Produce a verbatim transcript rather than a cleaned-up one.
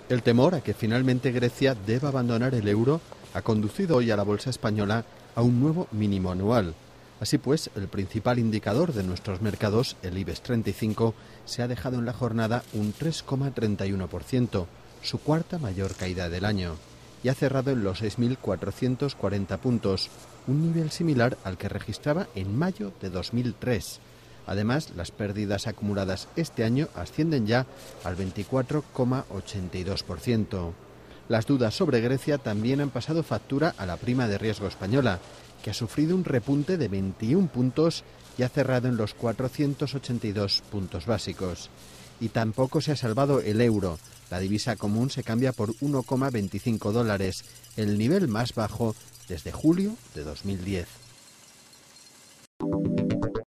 El temor a que finalmente Grecia deba abandonar el euro ha conducido hoy a la bolsa española a un nuevo mínimo anual. Así pues, el principal indicador de nuestros mercados, el IBEX treinta y cinco, se ha dejado en la jornada un tres coma treinta y uno por ciento, su cuarta mayor caída del año, y ha cerrado en los seis mil cuatrocientos cuarenta puntos, un nivel similar al que registraba en mayo de dos mil tres. Además, las pérdidas acumuladas este año ascienden ya al veinticuatro coma ochenta y dos por ciento. Las dudas sobre Grecia también han pasado factura a la prima de riesgo española, que ha sufrido un repunte de veintiún puntos y ha cerrado en los cuatrocientos ochenta y dos puntos básicos. Y tampoco se ha salvado el euro. La divisa común se cambia por uno coma veinticinco dólares, el nivel más bajo desde julio de dos mil diez.